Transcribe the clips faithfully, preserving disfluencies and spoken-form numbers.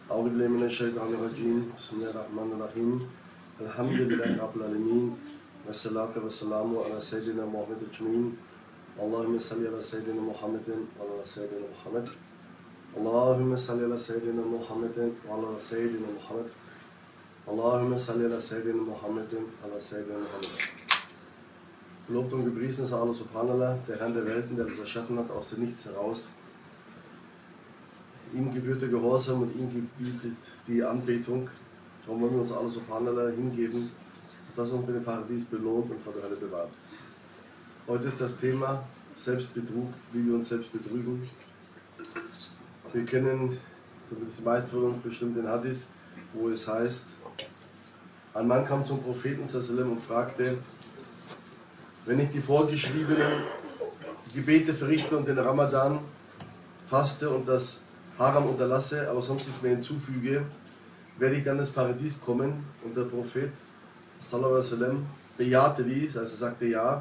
أعوذ بالله من الشيطان الرجيم بسم الله الرحمن الرحيم الحمد لله رب العالمين والصلاة والسلام على سيدنا محمد أجمعين اللهم صل على سيدنا محمد وعلى سيدنا محمد اللهم صل على سيدنا محمد وعلى سيدنا محمد اللهم صل على سيدنا محمد وعلى سيدنا محمد. Gelobt und gepriesen sei Allah Subhanallah, der Herr der Welten, der das erschaffen hat aus dem Nichts heraus. Ihm gebührt der Gehorsam und ihm gebietet die Anbetung. Darum wollen wir uns Allah Subhanallah hingeben, dass uns mit dem Paradies belohnt und vor der Hölle bewahrt. Heute ist das Thema Selbstbetrug, wie wir uns selbst betrügen. Wir kennen, die meisten von uns bestimmt den Hadith, wo es heißt, ein Mann kam zum Propheten und fragte, wenn ich die vorgeschriebenen Gebete verrichte und den Ramadan faste und das Haram unterlasse, aber sonst nichts mehr hinzufüge, werde ich dann ins Paradies kommen? Und der Prophet sallallahu alaihi wasallam bejahte dies, also sagte ja.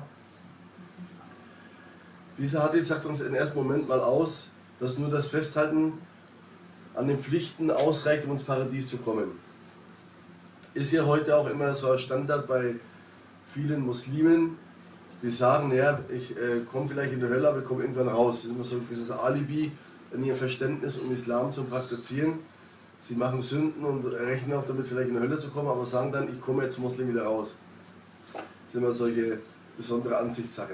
Dieser Hadith sagt uns im ersten Moment mal aus, dass nur das Festhalten an den Pflichten ausreicht, um ins Paradies zu kommen. Ist ja heute auch immer so ein Standard bei vielen Muslimen, die sagen, ja, ich äh, komme vielleicht in die Hölle, aber ich komme irgendwann raus. Das ist immer so ein gewisses Alibi in ihr Verständnis, um Islam zu praktizieren. Sie machen Sünden und rechnen auch damit, vielleicht in die Hölle zu kommen, aber sagen dann, ich komme jetzt Muslim wieder raus. Das ist immer solche besondere Ansichtssache.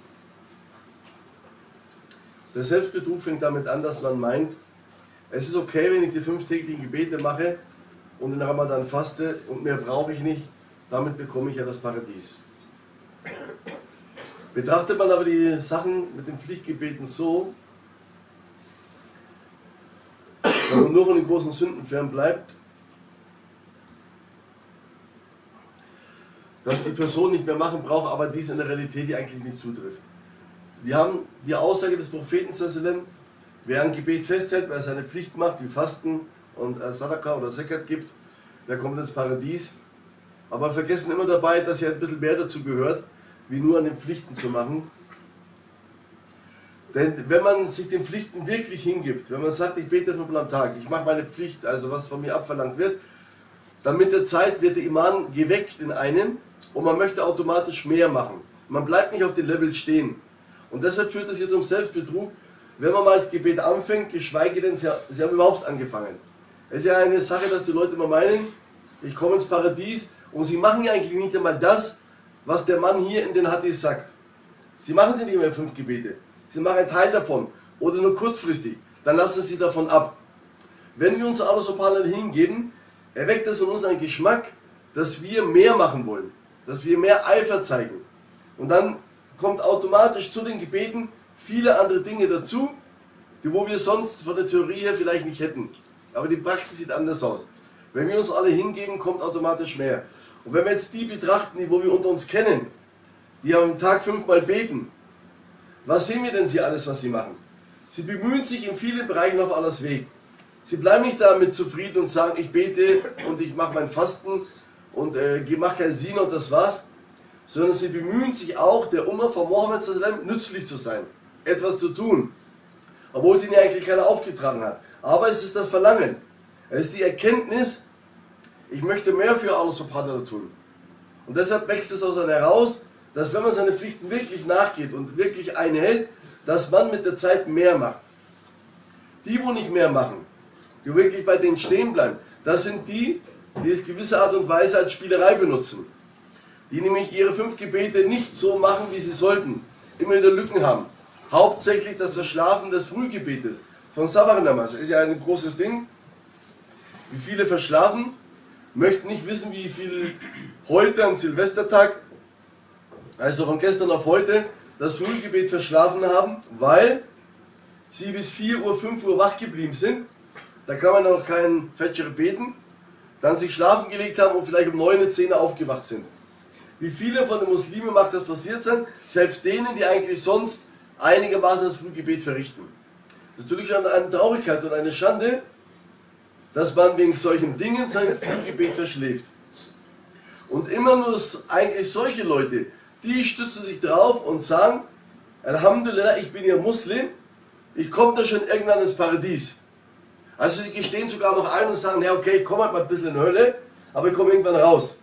Der Selbstbetrug fängt damit an, dass man meint, es ist okay, wenn ich die fünf täglichen Gebete mache und den Ramadan faste und mehr brauche ich nicht, damit bekomme ich ja das Paradies. Betrachtet man aber die Sachen mit den Pflichtgebeten so, wenn man nur von den großen Sünden fern bleibt, dass die Person nicht mehr machen braucht, aber dies in der Realität die eigentlich nicht zutrifft. Wir haben die Aussage des Propheten, wer ein Gebet festhält, wer seine Pflicht macht, wie Fasten und Sadaqa oder Zakat gibt, der kommt ins Paradies. Aber wir vergessen immer dabei, dass ja ein bisschen mehr dazu gehört, wie nur an den Pflichten zu machen. Denn wenn man sich den Pflichten wirklich hingibt, wenn man sagt, ich bete fünfmal am Tag, ich mache meine Pflicht, also was von mir abverlangt wird, dann mit der Zeit wird der Iman geweckt in einem und man möchte automatisch mehr machen. Man bleibt nicht auf dem Level stehen. Und deshalb führt das jetzt um Selbstbetrug, wenn man mal das Gebet anfängt, geschweige denn, sie haben überhaupt angefangen. Es ist ja eine Sache, dass die Leute immer meinen, ich komme ins Paradies und sie machen ja eigentlich nicht einmal das, was der Mann hier in den Hadith sagt. Sie machen sie nicht mehr fünf Gebete. Sie machen einen Teil davon oder nur kurzfristig. Dann lassen sie davon ab. Wenn wir uns Allah subhanahu hingeben, erweckt das in uns einen Geschmack, dass wir mehr machen wollen. Dass wir mehr Eifer zeigen. Und dann kommt automatisch zu den Gebeten viele andere Dinge dazu, die wo wir sonst von der Theorie her vielleicht nicht hätten. Aber die Praxis sieht anders aus. Wenn wir uns alle hingeben, kommt automatisch mehr. Und wenn wir jetzt die betrachten, die wo wir unter uns kennen, die am Tag fünfmal beten, was sehen wir denn sie alles, was sie machen? Sie bemühen sich in vielen Bereichen auf Allahs Weg. Sie bleiben nicht damit zufrieden und sagen, ich bete und ich mache mein Fasten und äh, mache kein Sina und das war's. Sondern sie bemühen sich auch, der Umma von Mohammed nützlich zu sein, etwas zu tun. Obwohl sie ihnen eigentlich keiner aufgetragen hat. Aber es ist das Verlangen. Es ist die Erkenntnis, ich möchte mehr für Allah subhanahu wa tun. Und deshalb wächst es aus einem heraus, dass wenn man seine Pflichten wirklich nachgeht und wirklich einhält, dass man mit der Zeit mehr macht. Die, wo nicht mehr machen, die wirklich bei denen stehen bleiben, das sind die, die es gewisse Art und Weise als Spielerei benutzen. Die nämlich ihre fünf Gebete nicht so machen, wie sie sollten. Immer wieder Lücken haben. Hauptsächlich das Verschlafen des Frühgebetes von Sabah Namas. Ist ja ein großes Ding. Wie viele verschlafen, möchten nicht wissen, wie viel heute am Silvestertag, also von gestern auf heute, das Frühgebet verschlafen haben, weil sie bis vier Uhr, fünf Uhr wach geblieben sind. Da kann man noch keinen Fajr beten. Dann sich schlafen gelegt haben und vielleicht um neun, zehn Uhr aufgewacht sind. Wie viele von den Muslimen mag das passiert sein? Selbst denen, die eigentlich sonst einigermaßen das Frühgebet verrichten. Natürlich schon eine Traurigkeit und eine Schande, dass man wegen solchen Dingen sein Frühgebet verschläft. Und immer nur eigentlich solche Leute, die stützen sich drauf und sagen, Alhamdulillah, ich bin ja Muslim, ich komme da schon irgendwann ins Paradies. Also sie gestehen sogar noch ein und sagen, ja okay, ich komme halt mal ein bisschen in die Hölle, aber ich komme irgendwann raus.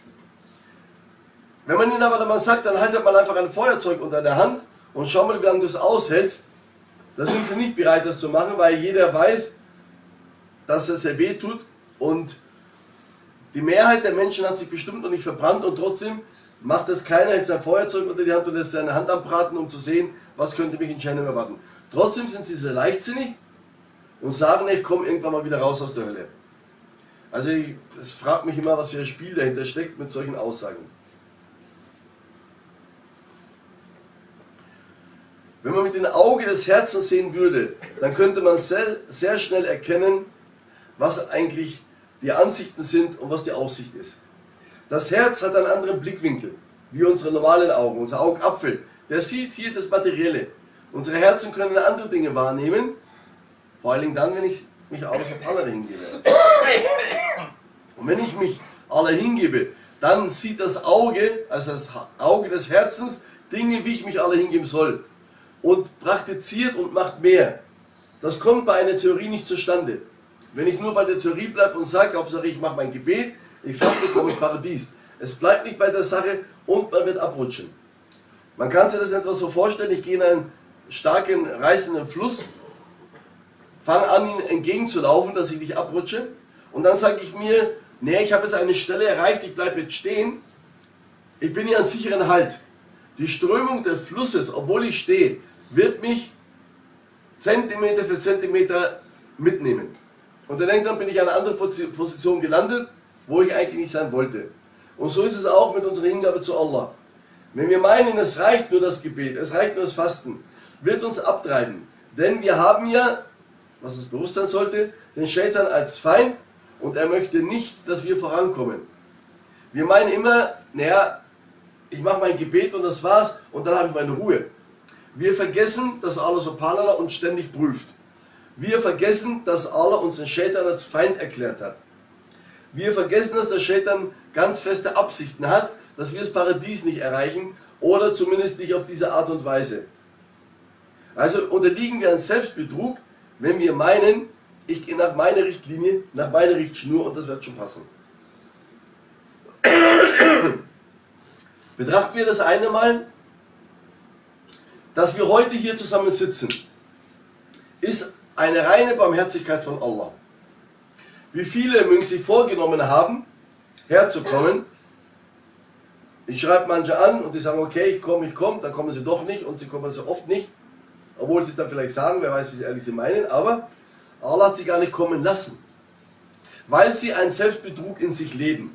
Wenn man ihnen aber dann mal sagt, dann haltet mal einfach ein Feuerzeug unter der Hand und schau mal, wie lange du es aushältst, dann sind sie nicht bereit, das zu machen, weil jeder weiß, dass es sehr weh tut und die Mehrheit der Menschen hat sich bestimmt noch nicht verbrannt und trotzdem macht das keiner, hält sein Feuerzeug unter die Hand und lässt seine Hand anbraten, um zu sehen, was könnte mich in Jahannam erwarten. Trotzdem sind sie sehr leichtsinnig und sagen, ich komme irgendwann mal wieder raus aus der Hölle. Also ich, ich frage mich immer, was für ein Spiel dahinter steckt mit solchen Aussagen. Wenn man mit dem Auge des Herzens sehen würde, dann könnte man sehr, sehr schnell erkennen, was eigentlich die Ansichten sind und was die Aussicht ist. Das Herz hat einen anderen Blickwinkel, wie unsere normalen Augen. Unser Augapfel, der sieht hier das Materielle. Unsere Herzen können andere Dinge wahrnehmen, vor allem dann, wenn ich mich alles auf Allah hingebe. Und wenn ich mich Allah hingebe, dann sieht das Auge, also das Auge des Herzens, Dinge, wie ich mich Allah hingeben soll. Und praktiziert und macht mehr. Das kommt bei einer Theorie nicht zustande. Wenn ich nur bei der Theorie bleibe und sage, Hauptsache ich mache mein Gebet, ich faste, komme ins Paradies. Es bleibt nicht bei der Sache und man wird abrutschen. Man kann sich das etwas so vorstellen, ich gehe in einen starken, reißenden Fluss, fange an, ihm entgegenzulaufen, dass ich nicht abrutsche und dann sage ich mir, nee, ich habe jetzt eine Stelle erreicht, ich bleibe jetzt stehen, ich bin hier an sicheren Halt. Die Strömung des Flusses, obwohl ich stehe, wird mich Zentimeter für Zentimeter mitnehmen. Und dann langsam bin ich an einer anderen Position gelandet, wo ich eigentlich nicht sein wollte. Und so ist es auch mit unserer Hingabe zu Allah. Wenn wir meinen, es reicht nur das Gebet, es reicht nur das Fasten, wird uns abtreiben. Denn wir haben ja, was uns bewusst sein sollte, den Shaitan als Feind und er möchte nicht, dass wir vorankommen. Wir meinen immer, naja, ich mache mein Gebet und das war's und dann habe ich meine Ruhe. Wir vergessen, dass Allah subhanallah uns ständig prüft. Wir vergessen, dass Allah uns den Shaitan als Feind erklärt hat. Wir vergessen, dass der Shaitan ganz feste Absichten hat, dass wir das Paradies nicht erreichen oder zumindest nicht auf diese Art und Weise. Also unterliegen wir einem Selbstbetrug, wenn wir meinen, ich gehe nach meiner Richtlinie, nach meiner Richtschnur und das wird schon passen. Betrachten wir das eine Mal, dass wir heute hier zusammen sitzen, ist eine reine Barmherzigkeit von Allah. Wie viele mögen sich vorgenommen haben, herzukommen. Ich schreibe manche an und die sagen, okay, ich komme, ich komme, dann kommen sie doch nicht und sie kommen so oft nicht, obwohl sie es dann vielleicht sagen, wer weiß, wie sie ehrlich sie meinen, aber Allah hat sie gar nicht kommen lassen, weil sie einen Selbstbetrug in sich leben.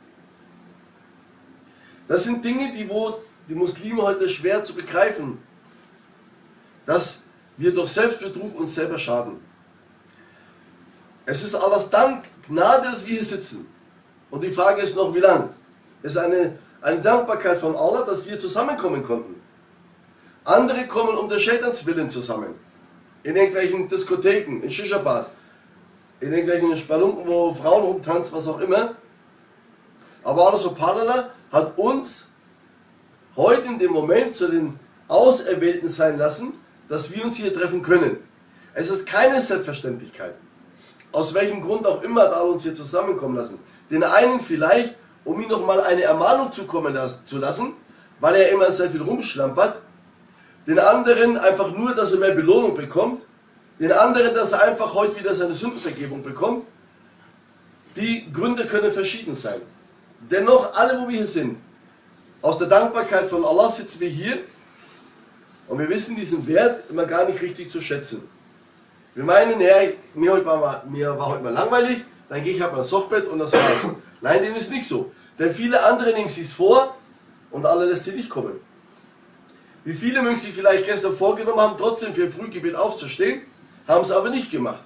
Das sind Dinge, die wo die Muslime heute schwer zu begreifen, dass wir durch Selbstbetrug uns selber schaden. Es ist Allahs Dank, Gnade, dass wir hier sitzen. Und die Frage ist noch, wie lang? Es ist eine, eine Dankbarkeit von Allah, dass wir zusammenkommen konnten. Andere kommen um des Shaitans Willen zusammen. In irgendwelchen Diskotheken, in Shisha-Bars, in irgendwelchen Spelunken, wo Frauen rumtanzen, was auch immer. Aber Allah subhanallah hat uns heute in dem Moment zu den Auserwählten sein lassen, dass wir uns hier treffen können. Es ist keine Selbstverständlichkeit. Aus welchem Grund auch immer hat Allah uns hier zusammenkommen lassen. Den einen vielleicht, um ihm nochmal eine Ermahnung zukommen zu lassen, weil er immer sehr viel rumschlampert. Den anderen einfach nur, dass er mehr Belohnung bekommt. Den anderen, dass er einfach heute wieder seine Sündenvergebung bekommt. Die Gründe können verschieden sein. Dennoch, alle wo wir hier sind, aus der Dankbarkeit von Allah sitzen wir hier und wir wissen diesen Wert immer gar nicht richtig zu schätzen. Wir meinen, ja, mir, heute war, mal, mir war heute mal langweilig, dann gehe ich halt mal ins Sochbett und das war's. Nein, dem ist nicht so. Denn viele andere nehmen sich's vor und Allah lässt sie nicht kommen. Wie viele mögen sich vielleicht gestern vorgenommen haben, trotzdem für ein Frühgebet aufzustehen, haben es aber nicht gemacht.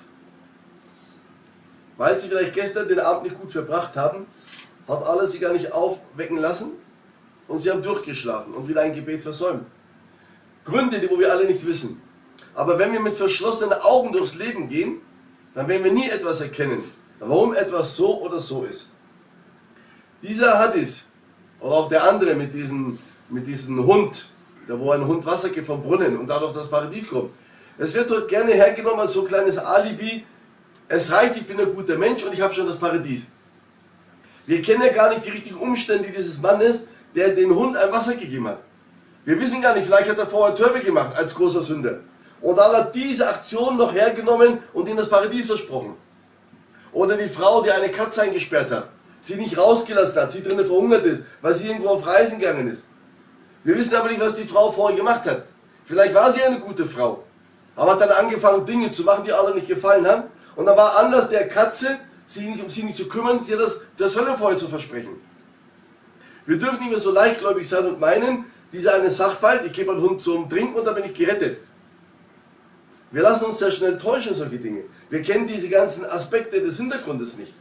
Weil sie vielleicht gestern den Abend nicht gut verbracht haben, hat Allah sie gar nicht aufwecken lassen und sie haben durchgeschlafen und wieder ein Gebet versäumt. Gründe, die wo wir alle nicht wissen. Aber wenn wir mit verschlossenen Augen durchs Leben gehen, dann werden wir nie etwas erkennen, warum etwas so oder so ist. Dieser Hadith, oder auch der andere mit diesem, mit diesem Hund, da wo ein Hund Wasser gibt vom Brunnen und dadurch das Paradies kommt, es wird dort gerne hergenommen als so ein kleines Alibi, es reicht, ich bin ein guter Mensch und ich habe schon das Paradies. Wir kennen ja gar nicht die richtigen Umstände dieses Mannes, der den Hund ein Wasser gegeben hat. Wir wissen gar nicht, vielleicht hat er vorher Törbe gemacht als großer Sünder. Und Allah hat diese Aktion noch hergenommen und ihnen das Paradies versprochen. Oder die Frau, die eine Katze eingesperrt hat, sie nicht rausgelassen hat, sie drinnen verhungert ist, weil sie irgendwo auf Reisen gegangen ist. Wir wissen aber nicht, was die Frau vorher gemacht hat. Vielleicht war sie eine gute Frau, aber hat dann angefangen, Dinge zu machen, die Allah nicht gefallen haben. Und dann war Anlass der Katze, sie nicht, um sie nicht zu kümmern, sie das, das Höllenfeuer zu versprechen. Wir dürfen nicht mehr so leichtgläubig sein und meinen, dieser eine Sachverhalt, ich gebe einen Hund zum Trinken und dann bin ich gerettet. Wir lassen uns sehr schnell täuschen, solche Dinge. Wir kennen diese ganzen Aspekte des Hintergrundes nicht.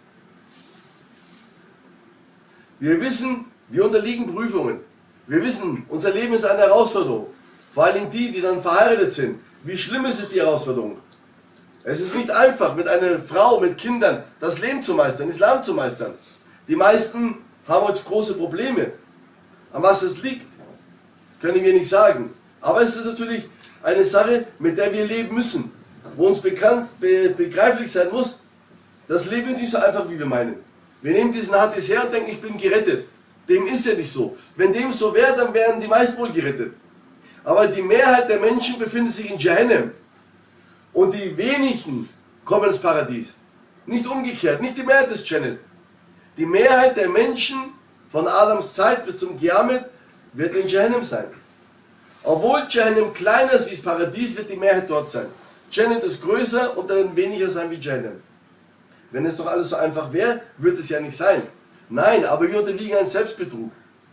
Wir wissen, wir unterliegen Prüfungen. Wir wissen, unser Leben ist eine Herausforderung. Vor allem die, die dann verheiratet sind. Wie schlimm ist es, die Herausforderung? Es ist nicht einfach, mit einer Frau, mit Kindern, das Leben zu meistern, Islam zu meistern. Die meisten haben heute große Probleme. An was es liegt, können wir nicht sagen. Aber es ist natürlich eine Sache, mit der wir leben müssen. Wo uns bekannt, be, begreiflich sein muss, das Leben ist nicht so einfach, wie wir meinen. Wir nehmen diesen Hadith her und denken, ich bin gerettet. Dem ist ja nicht so. Wenn dem so wäre, dann wären die meisten wohl gerettet. Aber die Mehrheit der Menschen befindet sich in Jahannam. Und die wenigen kommen ins Paradies. Nicht umgekehrt, nicht die Mehrheit des Jannat. Die Mehrheit der Menschen von Adams Zeit bis zum Qiyamah wird in Jahannam sein. Obwohl Jahannam kleiner ist wie das Paradies, wird die Mehrheit dort sein. Jannat ist größer und dann weniger sein wie Jahannam. Wenn es doch alles so einfach wäre, würde es ja nicht sein. Nein, aber wir unterliegen einem Selbstbetrug.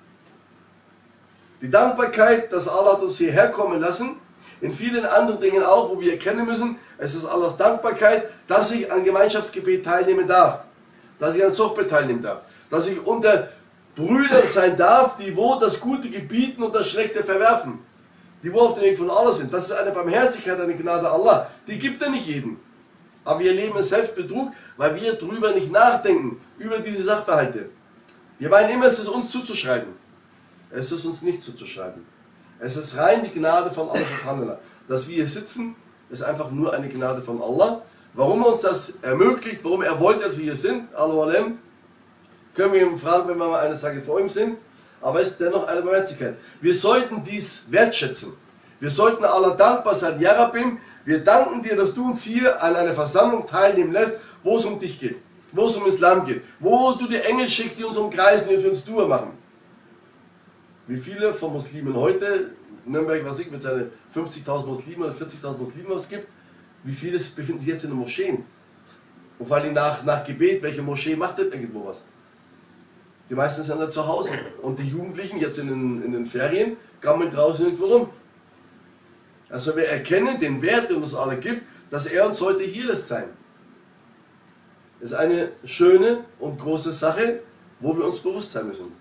Die Dankbarkeit, dass Allah hat uns hierher kommen lassen, in vielen anderen Dingen auch, wo wir erkennen müssen, es ist Allahs Dankbarkeit, dass ich an Gemeinschaftsgebet teilnehmen darf, dass ich an Sohbet teilnehmen darf, dass ich unter Brüdern sein darf, die wo das Gute gebieten und das Schlechte verwerfen, die wo auf dem Weg von Allah sind. Das ist eine Barmherzigkeit, eine Gnade Allah, die gibt er nicht jedem. Aber wir leben in Selbstbetrug, weil wir darüber nicht nachdenken, über diese Sachverhalte. Wir meinen immer, es ist uns zuzuschreiben. Es ist uns nicht zuzuschreiben. Es ist rein die Gnade von Allah. Dass wir hier sitzen, ist einfach nur eine Gnade von Allah. Warum er uns das ermöglicht, warum er wollte, dass wir hier sind, Allahu Alam, können wir ihn fragen, wenn wir mal eines Tages vor ihm sind. Aber es ist dennoch eine Barmherzigkeit. Wir sollten dies wertschätzen. Wir sollten Allah dankbar sein. Ya Rabbim, wir danken dir, dass du uns hier an einer Versammlung teilnehmen lässt, wo es um dich geht, wo es um Islam geht, wo du die Engel schickst, die uns umkreisen, die für uns Dua machen. Wie viele von Muslimen heute, Nürnberg, was ich, mit seinen fünfzigtausend Muslimen oder vierzigtausend Muslimen was es gibt, wie viele befinden sich jetzt in den Moscheen? Und vor allem nach, nach Gebet, welche Moschee macht denn irgendwo was? Die meisten sind ja zu Hause. Und die Jugendlichen jetzt in den, in den Ferien gammeln draußen irgendwo rum. Also wir erkennen den Wert, den uns Allah gibt, dass er uns heute hier lässt sein. Das ist eine schöne und große Sache, wo wir uns bewusst sein müssen.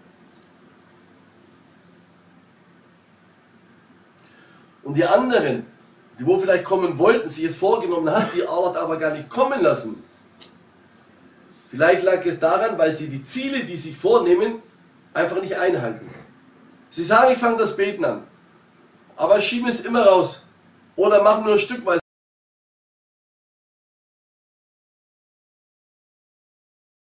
Und die anderen, die wo vielleicht kommen wollten, sich es vorgenommen hat, die Allah hat aber gar nicht kommen lassen. Vielleicht lag es daran, weil sie die Ziele, die sie sich vornehmen, einfach nicht einhalten. Sie sagen, ich fange das Beten an, aber schieben es immer raus. Oder machen nur stückweise